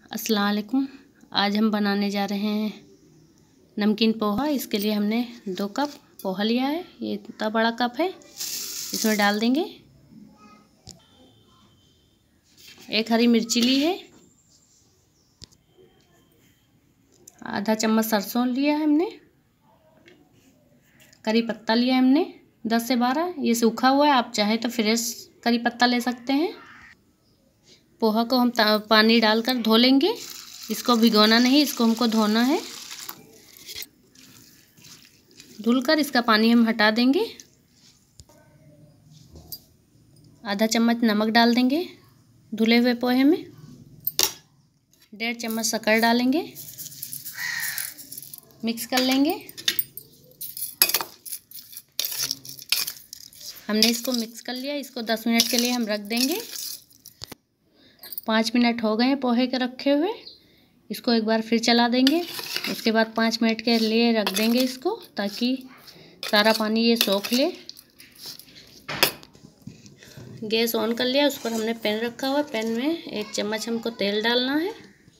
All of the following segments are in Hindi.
अस्सलाम वालेकुम। आज हम बनाने जा रहे हैं नमकीन पोहा। इसके लिए हमने 2 कप पोहा लिया है। ये इतना बड़ा कप है। इसमें डाल देंगे 1 हरी मिर्ची ली है, आधा चम्मच सरसों लिया है हमने, करी पत्ता लिया है हमने 10 से 12। ये सूखा हुआ है, आप चाहे तो फ्रेश करी पत्ता ले सकते हैं। पोहा को हम पानी डालकर धो लेंगे। इसको भिगोना नहीं, इसको हमको धोना है। धुलकर इसका पानी हम हटा देंगे। आधा चम्मच नमक डाल देंगे धुले हुए पोहे में। 1.5 चम्मच शक्कर डालेंगे, मिक्स कर लेंगे। हमने इसको मिक्स कर लिया। इसको 10 मिनट के लिए हम रख देंगे। 5 मिनट हो गए हैं पोहे के रखे हुए। इसको एक बार फिर चला देंगे। उसके बाद 5 मिनट के लिए रख देंगे इसको, ताकि सारा पानी ये सोख ले। गैस ऑन कर लिया। उस पर हमने पैन रखा हुआ। पैन में 1 चम्मच हमको तेल डालना है।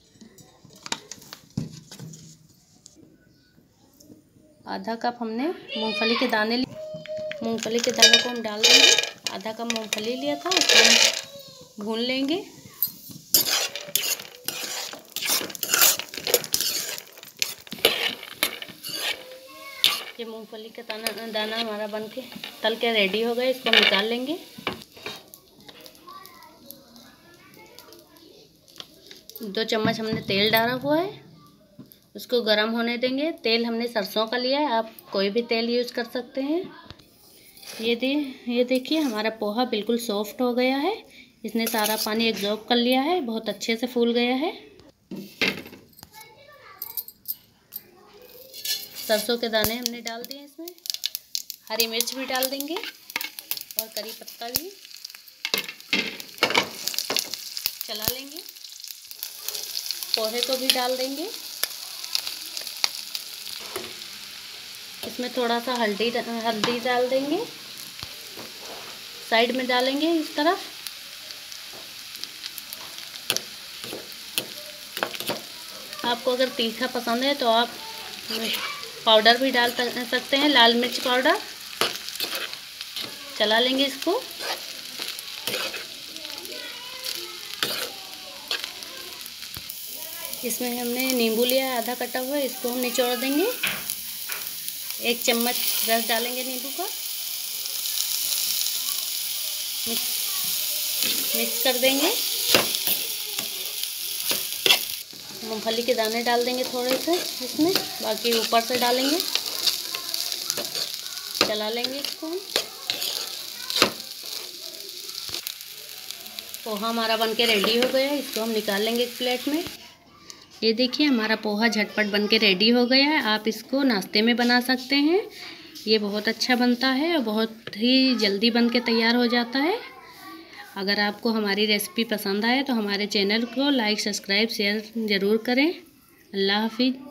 आधा कप हमने मूंगफली के दाने लिए। मूंगफली के दानों को हम डाल देंगे। आधा कप मूंगफली लिया था, उसको हम भून लेंगे। ये मूंगफली का दाना हमारा बन के तल के रेडी हो गया। इसको निकाल लेंगे। दो चम्मच हमने तेल डाला हुआ है, उसको गर्म होने देंगे। तेल हमने सरसों का लिया है, आप कोई भी तेल यूज़ कर सकते हैं। ये देखिए हमारा पोहा बिल्कुल सॉफ्ट हो गया है। इसने सारा पानी एब्जॉर्ब कर लिया है, बहुत अच्छे से फूल गया है। सरसों के दाने हमने डाल दिए इसमें। हरी मिर्च भी डाल देंगे और करी पत्ता भी। चला लेंगे। पोहे को भी डाल देंगे। इसमें थोड़ा सा हल्दी डाल देंगे। साइड में डालेंगे इस तरफ। आपको अगर तीखा पसंद है तो आप पाउडर भी डाल सकते हैं, लाल मिर्च पाउडर। चला लेंगे इसको। इसमें हमने नींबू लिया है आधा कटा हुआ, इसको हम निचोड़ देंगे। 1 चम्मच रस डालेंगे नींबू का। मिक्स कर देंगे। मूंगफली के दाने डाल देंगे थोड़े से इसमें, बाकी ऊपर से डालेंगे। चला लेंगे इसको हम। पोहा हमारा बनके रेडी हो गया है। इसको हम निकाल लेंगे एक प्लेट में। ये देखिए हमारा पोहा झटपट बनके रेडी हो गया है। आप इसको नाश्ते में बना सकते हैं। ये बहुत अच्छा बनता है और बहुत ही जल्दी बनके तैयार हो जाता है। अगर आपको हमारी रेसिपी पसंद आए तो हमारे चैनल को लाइक, सब्सक्राइब, शेयर ज़रूर करें। अल्लाह हाफिज़।